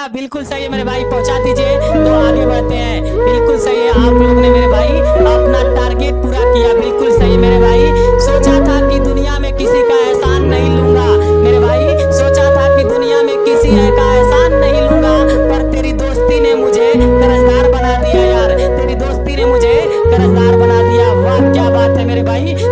बिल्कुल सही है मेरे भाई, पहुंचा दीजिए तो आगे बढ़ते हैं। बिल्कुल सही है, आप लोग ने मेरे भाई अपना टारगेट पूरा किया। बिल्कुल सही है मेरे भाई। सोचा था कि दुनिया में किसी का एहसान नहीं लूंगा मेरे भाई, सोचा था कि दुनिया में किसी का एहसान नहीं लूंगा, पर तेरी दोस्ती ने मुझे कर्जदार बना दिया यार, तेरी दोस्ती ने मुझे कर्जदार बना दिया। वाह क्या बात है मेरे भाई।